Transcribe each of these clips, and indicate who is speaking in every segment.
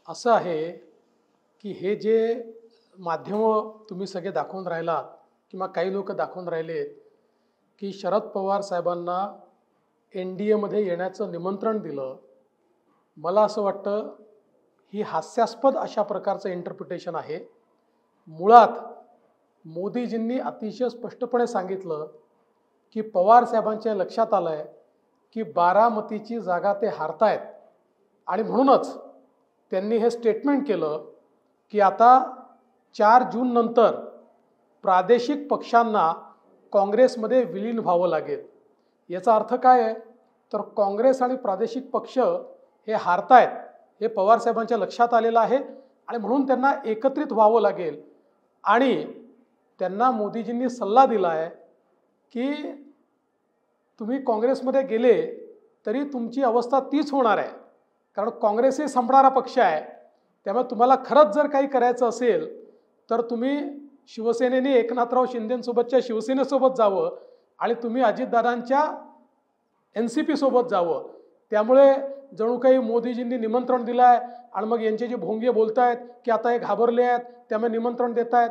Speaker 1: असं आहे की हे जे माध्यमं तुम्ही सगळे दाखवून राहिलात किंवा काही लोक दाखवून राहिले की शरद पवार साहेबांना NDAमध्ये येण्याचं निमंत्रण दिलं, मला असं वाटतं ही हास्यास्पद अशा प्रकारचं इंटरप्रिटेशन आहे। मुळात मोदीजींनी अतिशय स्पष्टपणे सांगितलं की पवार साहेबांच्या लक्षात आलंय की बारामतीची जागा ते हारतायत आणि म्हणूनच त्यांनी हे स्टेटमेंट केलं की आता 4 जून नंतर प्रादेशिक पक्षांना काँग्रेसमध्ये विलीन व्हावं लागेल। याचा अर्थ काय आहे तर काँग्रेस आणि प्रादेशिक पक्ष हे हारतायत हे पवार साहेबांच्या लक्षात आलेलं आहे आणि म्हणून त्यांना एकत्रित व्हावं लागेल आणि त्यांना मोदीजींनी सल्ला दिला आहे की तुम्ही काँग्रेसमध्ये गेले तरी तुमची अवस्था तीच होणार आहे, कारण काँग्रेस ही संपणारा पक्ष आहे। त्यामुळे तुम्हाला खरंच जर काही करायचं असेल तर तुम्ही शिवसेनेने एकनाथराव शिंदेंसोबतच्या शिवसेनेसोबत जावं आणि तुम्ही अजितदादांच्या NCP सोबत जावं। त्यामुळे जणू काही मोदीजींनी निमंत्रण दिलं आहे आणि मग यांचे जे भोंगे बोलत आहेत की आता हे घाबरले आहेत त्यामुळे निमंत्रण देत आहेत।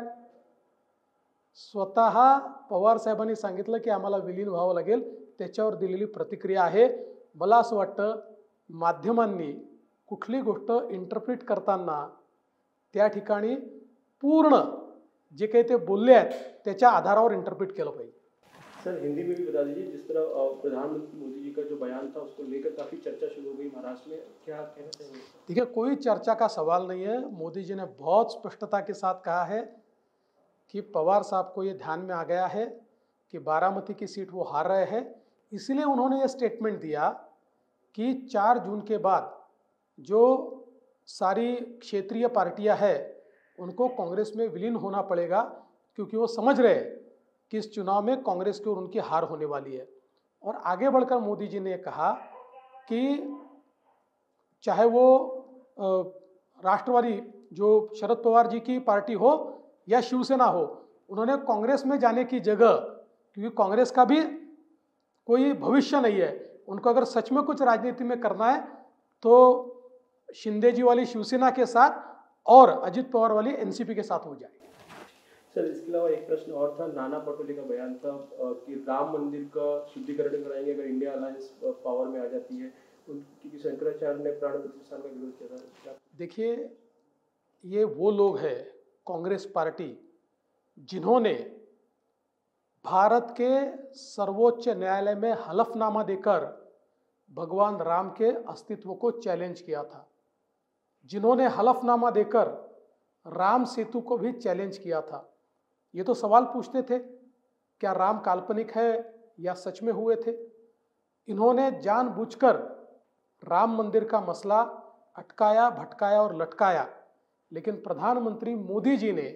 Speaker 1: स्वतः पवार साहेबांनी सांगितलं की आम्हाला विलीन व्हावं लागेल, त्याच्यावर दिलेली प्रतिक्रिया आहे। मला असं वाटतं माध्यमांनी कुठली गोष्ट इंटरप्रिट करताना त्या ठिकाणी पूर्ण जे काही ते बोलले आहेत त्याच्या आधारावर इंटरप्रिट केलं पाहिजे।
Speaker 2: सर हिंदी में भी बता दीजिए, जिस तरह प्रधानमंत्री मोदी जी का जो बयान था उसको लेकर काफ़ी चर्चा शुरू हो गई महाराष्ट्र में, क्या कहना चाहेंगे?
Speaker 1: देखिए, कोई चर्चा का सवाल नहीं है। मोदी जी ने बहुत स्पष्टता के साथ कहा है कि पवार साहब को ये ध्यान में आ गया है कि बारामती की सीट वो हार रहे हैं, इसलिए उन्होंने ये स्टेटमेंट दिया कि 4 जून के बाद जो सारी क्षेत्रीय पार्टियां हैं उनको कांग्रेस में विलीन होना पड़ेगा, क्योंकि वो समझ रहे हैं कि इस चुनाव में कांग्रेस की और उनकी हार होने वाली है। और आगे बढ़कर मोदी जी ने कहा कि चाहे वो राष्ट्रवादी जो शरद पवार जी की पार्टी हो या शिवसेना हो, उन्होंने कांग्रेस में जाने की जगह, क्योंकि कांग्रेस का भी कोई भविष्य नहीं है, उनको अगर सच में कुछ राजनीति में करना है तो शिंदे जी वाली शिवसेना के साथ और अजित पवार वाली NCP के साथ हो जाए।
Speaker 2: सर इसके अलावा एक प्रश्न और था, नाना पटोले का बयान था कि राम मंदिर का शुद्धिकरण कराएंगे अगर इंडिया अलायंस पावर में आ जाती है, क्योंकि शंकराचार्य ने प्राण प्रतिष्ठान का विरोध किया था।
Speaker 1: देखिए, ये वो लोग हैं कांग्रेस पार्टी जिन्होंने भारत के सर्वोच्च न्यायालय में हलफनामा देकर भगवान राम के अस्तित्व को चैलेंज किया था, जिन्होंने हलफनामा देकर राम सेतु को भी चैलेंज किया था। ये तो सवाल पूछते थे क्या राम काल्पनिक है या सच में हुए थे। इन्होंने जानबूझकर राम मंदिर का मसला अटकाया, भटकाया और लटकाया, लेकिन प्रधानमंत्री मोदी जी ने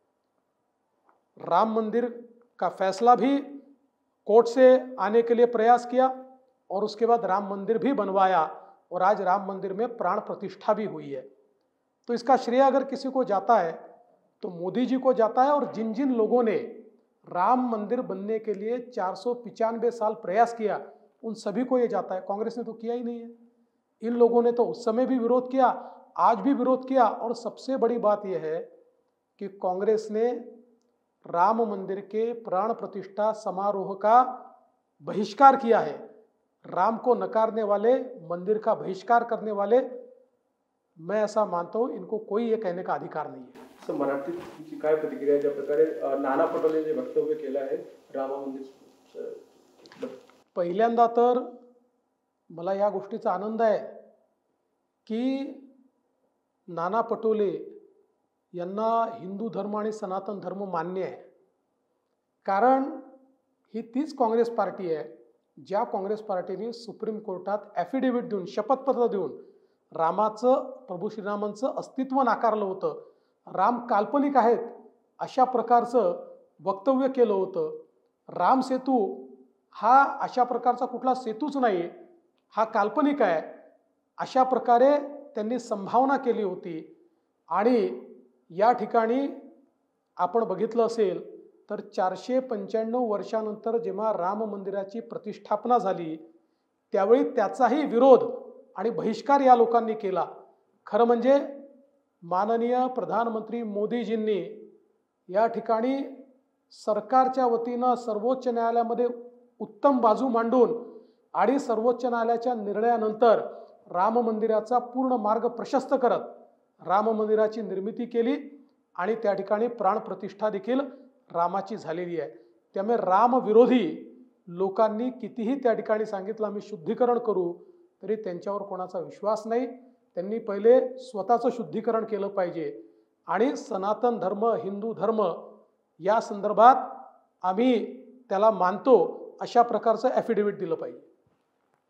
Speaker 1: राम मंदिर का फैसला भी कोर्ट से आने के लिए प्रयास किया और उसके बाद राम मंदिर भी बनवाया और आज राम मंदिर में प्राण प्रतिष्ठा भी हुई है। तो इसका श्रेय अगर किसी को जाता है तो मोदी जी को जाता है, और जिन जिन लोगों ने राम मंदिर बनने के लिए 495 साल प्रयास किया उन सभी को ये जाता है। कांग्रेस ने तो किया ही नहीं है। इन लोगों ने तो उस समय भी विरोध किया, आज भी विरोध किया, और सबसे बड़ी बात यह है कि कांग्रेस ने राम मंदिर के प्राण प्रतिष्ठा समारोह का बहिष्कार किया है। राम को नकारने वाले, मंदिर का बहिष्कार करने वाले, मैं ऐसा मानता हूं इनको कोई ये कहने का अधिकार नहीं है।
Speaker 2: सर मराठीची काय प्रतिक्रिया, ज्या प्रकारे नाना पटोले जे वक्तव्य केलं आहे राम मंदिर,
Speaker 1: पहिल्यांदा तर मला या गोष्टीचा आनंद आहे की नाना पटोले यांना हिंदू धर्म आणि सनातन धर्म मान्य आहे, कारण ही तीच काँग्रेस पार्टी आहे ज्या काँग्रेस पार्टीने सुप्रीम कोर्टात ॲफिडेव्हिट देऊन, शपथपत्र देऊन रामाचं, प्रभू श्रीरामांचं अस्तित्व नाकारलं होतं, राम काल्पनिक आहेत अशा प्रकारचं वक्तव्य केलं होतं। राम सेतू हा अशा प्रकारचा कुठला सेतूच नाही, हा काल्पनिक आहे, अशा प्रकारे त्यांनी संभावना केली होती। आणि या ठिकाणी आपण बघितलं असेल तर 495 वर्षानंतर जेव्हा राम मंदिराची प्रतिष्ठापना झाली त्यावेळी त्याचाही विरोध आणि बहिष्कार या लोकांनी केला। खरं म्हणजे माननीय प्रधानमंत्री मोदीजींनी या ठिकाणी सरकारच्या वतीनं सर्वोच्च न्यायालयामध्ये उत्तम बाजू मांडून आणि सर्वोच्च न्यायालयाच्या निर्णयानंतर राम मंदिराचा पूर्ण मार्ग प्रशस्त करत राम मंदिराची निर्मिती केली आणि त्या ठिकाणी प्राणप्रतिष्ठा देखील रामाची झालेली आहे. त्यामुळे रामविरोधी लोकांनी कितीही त्या ठिकाणी सांगितलं आम्ही शुद्धीकरण करू, तरी त्यांच्यावर कोणाचा विश्वास नाही. त्यांनी पहिले स्वतःचं शुद्धीकरण केलं पाहिजे आणि सनातन धर्म, हिंदू धर्म या संदर्भात आम्ही त्याला मानतो अशा प्रकारचं ॲफिडेव्हिट दिलं पाहिजे.